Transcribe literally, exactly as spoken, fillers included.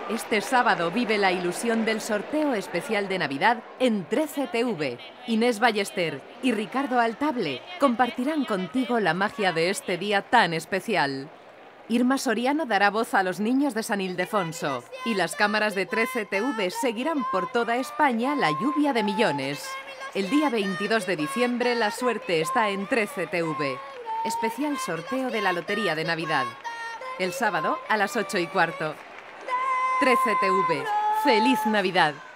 Este sábado vive la ilusión del sorteo especial de Navidad en trece T V. Inés Ballester y Ricardo Altable compartirán contigo la magia de este día tan especial. Irma Soriano dará voz a los niños de San Ildefonso y las cámaras de trece T V seguirán por toda España la lluvia de millones. El día veintidós de diciembre la suerte está en trece T V. Especial sorteo de la Lotería de Navidad. El sábado a las ocho y cuarto. trece T V. ¡Feliz Navidad!